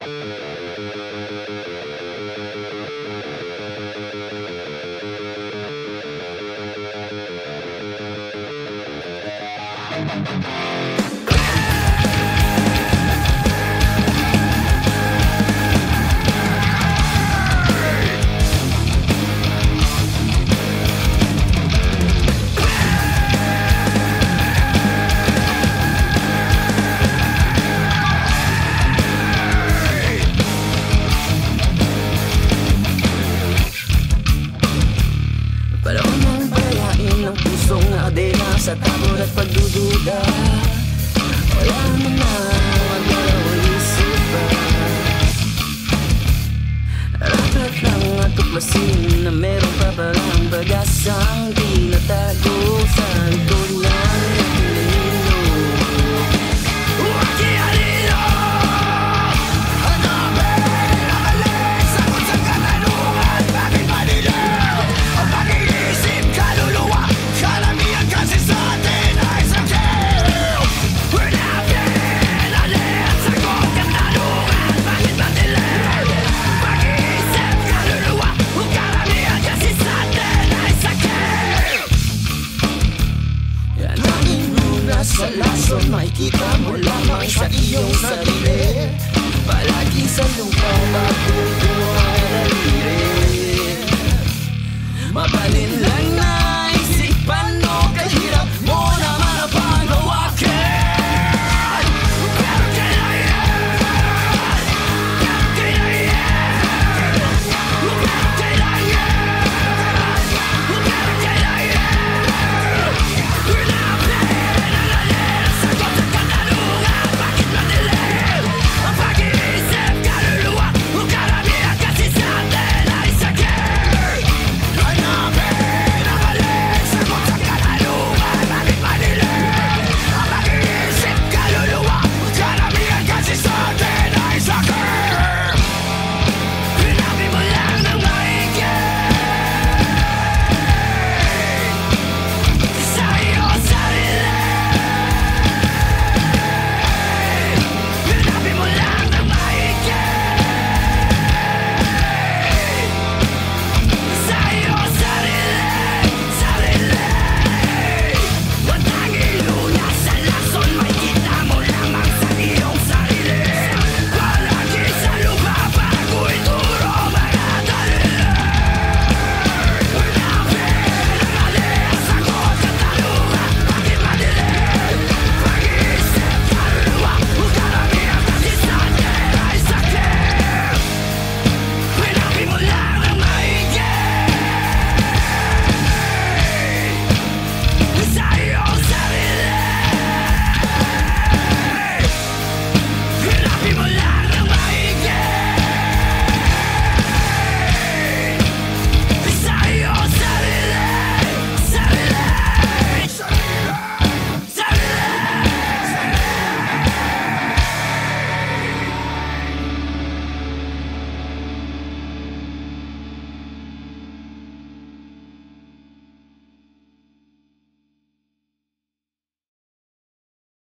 Sa takot at pagdududa, wala mo na magdalawang isip pa. Dapat lang at tuklasin na meron pa palang pag-asang di natago sa likod ng nilino. Huwag ialino! Hanapin ang alis sa kung saan katanungan. Bakit manilaw ang pag-iisip kaluluwa? Karamihan kasi sa atin ay sakit. Hanapin ang alis sa kung katanungan. Bakit manilaw pag-iisip kaluluwa? Karamihan kasi sa atin ay sakit. Yan ang inunas sa lason, makikita mo lamang sa iyong sarili. Palagi sa lupa bago buhay na lirin. Mapanin lang